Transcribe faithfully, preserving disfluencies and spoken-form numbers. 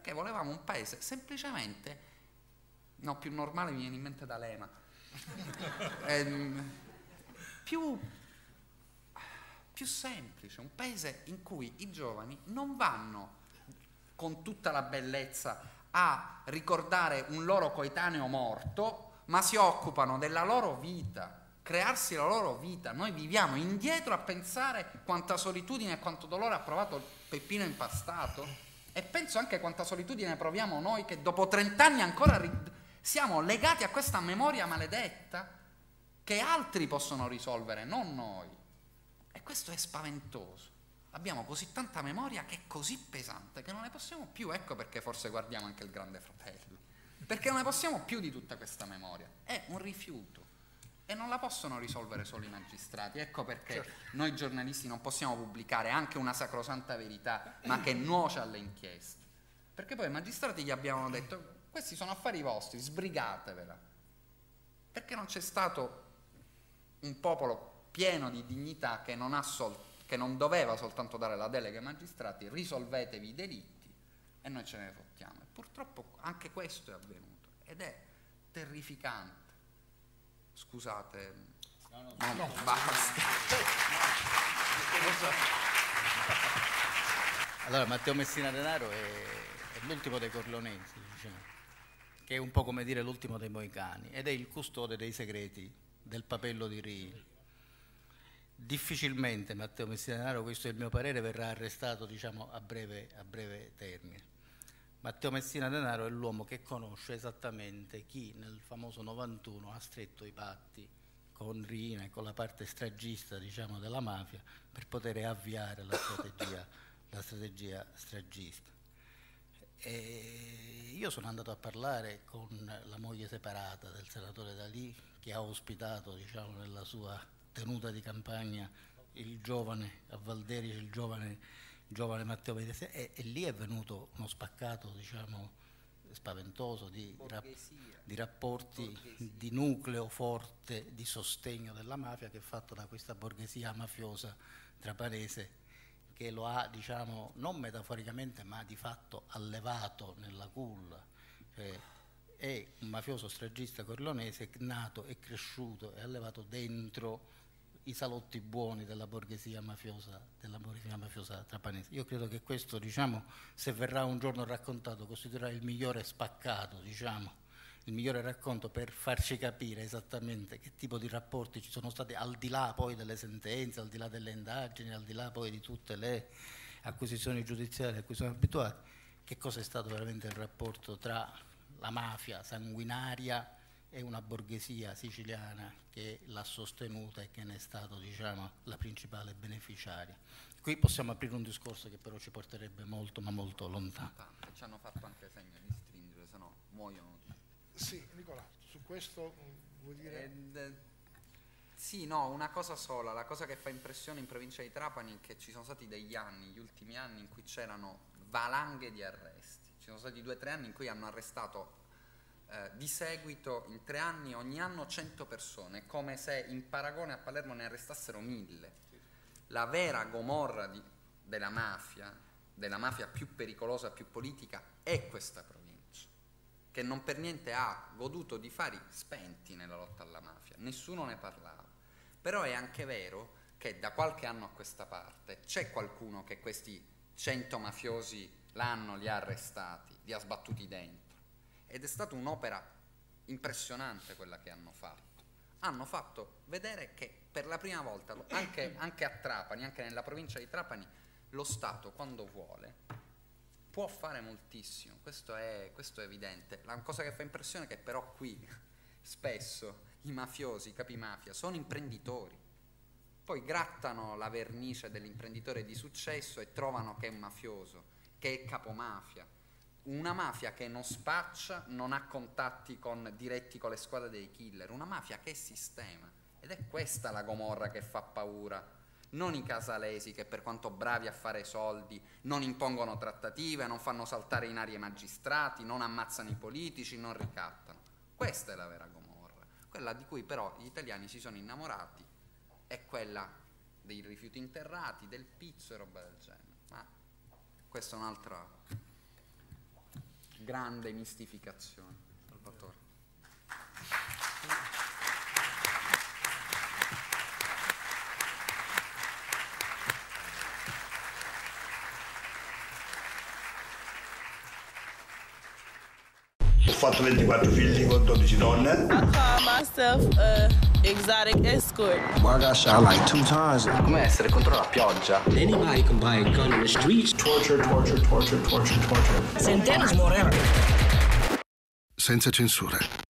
perché volevamo un paese semplicemente, no, più normale, mi viene in mente D'Alema, ehm, più, più semplice, un paese in cui i giovani non vanno con tutta la bellezza a ricordare un loro coetaneo morto, ma si occupano della loro vita, crearsi la loro vita. Noi viviamo indietro a pensare quanta solitudine e quanto dolore ha provato il Peppino Impastato, e penso anche quanta solitudine proviamo noi che dopo trent'anni ancora ri- siamo legati a questa memoria maledetta che altri possono risolvere, non noi. E questo è spaventoso. Abbiamo così tanta memoria che è così pesante che non ne possiamo più. Ecco perché forse guardiamo anche il Grande Fratello, perché non ne possiamo più di tutta questa memoria. È un rifiuto e non la possono risolvere solo i magistrati. Ecco perché certo. Noi giornalisti non possiamo pubblicare anche una sacrosanta verità, ma che nuoce alle inchieste, perché poi ai magistrati gli abbiamo detto: questi sono affari vostri, sbrigatevela, perché non c'è stato un popolo pieno di dignità che non ha sol- che non doveva soltanto dare la delega ai magistrati, risolvetevi i delitti e noi ce ne fottiamo. E purtroppo anche questo è avvenuto ed è terrificante. Scusate, no, no, no, no basta. Allora, Matteo Messina Denaro è, è l'ultimo dei Corleonesi, diciamo, che è un po' come dire l'ultimo dei Moicani, ed è il custode dei segreti del Papello di Rii. Difficilmente Matteo Messina Denaro, questo è il mio parere, verrà arrestato, diciamo, a breve, a breve termine. Matteo Messina Denaro è l'uomo che conosce esattamente chi nel famoso novantuno ha stretto i patti con Riina e con la parte stragista, diciamo, della mafia per poter avviare la strategia, la strategia stragista. E io sono andato a parlare con la moglie separata del senatore D'Alì, che ha ospitato, diciamo, nella sua tenuta di campagna il giovane a Valderice, il giovane, giovane Matteo Messina, e, e lì è venuto uno spaccato, diciamo, spaventoso di, rap, di rapporti, borghesia. Di nucleo forte di sostegno della mafia che è fatto da questa borghesia mafiosa trapanese, che lo ha, diciamo, non metaforicamente ma di fatto allevato nella culla. Cioè, è un mafioso stragista corleonese nato e cresciuto e allevato dentro i salotti buoni della borghesia mafiosa, della borghesia mafiosa trapanese. Io credo che questo, diciamo, se verrà un giorno raccontato, costituirà il migliore spaccato, diciamo, il migliore racconto per farci capire esattamente che tipo di rapporti ci sono stati, al di là poi delle sentenze, al di là delle indagini, al di là poi di tutte le acquisizioni giudiziarie a cui siamo abituati, che cosa è stato veramente il rapporto tra la mafia sanguinaria e una borghesia siciliana che l'ha sostenuta e che ne è stato, diciamo, la principale beneficiaria. Qui possiamo aprire un discorso che però ci porterebbe molto ma molto lontano. E ci hanno fatto anche segno di stringere, se no muoiono tutti. Sì, Nicola, su questo vuol dire... Ed, eh, sì, no, una cosa sola, la cosa che fa impressione in provincia di Trapani è che ci sono stati degli anni, gli ultimi anni, in cui c'erano valanghe di arresti. Ci sono stati due o tre anni in cui hanno arrestato eh, di seguito, in tre anni, ogni anno cento persone, come se in paragone a Palermo ne arrestassero mille. La vera Gomorra di, della mafia, della mafia più pericolosa, più politica, è questa provincia, che non per niente ha goduto di fari spenti nella lotta alla mafia, nessuno ne parlava. Però è anche vero che da qualche anno a questa parte c'è qualcuno che questi cento mafiosi l'anno li ha arrestati, li ha sbattuti dentro, ed è stata un'opera impressionante quella che hanno fatto. Hanno fatto vedere che per la prima volta, anche, anche a Trapani, anche nella provincia di Trapani, lo Stato, quando vuole, può fare moltissimo. Questo è, questo è evidente. La cosa che fa impressione è che però qui spesso i mafiosi, i capimafia, sono imprenditori. Poi grattano la vernice dell'imprenditore di successo e trovano che è un mafioso, che è capomafia. Una mafia che non spaccia, non ha contatti con, diretti con le squadre dei killer, una mafia che è sistema. Ed è questa la Gomorra che fa paura, non i casalesi che, per quanto bravi a fare soldi, non impongono trattative, non fanno saltare in aria i magistrati, non ammazzano i politici, non ricattano. Questa è la vera Gomorra. Quella di cui però gli italiani si sono innamorati è quella dei rifiuti interrati, del pizzo e roba del genere. Ma questo è un altro... grande mistificazione. Salvatore. Ho fatto ventiquattro figli con dodici donne. I call myself a exotic escort. Well, I got shot like two times. Come essere contro la pioggia. Anybody can buy a gun in the streets. Torture, torture, torture, torture, torture. Centenas morrerono. Senza censure.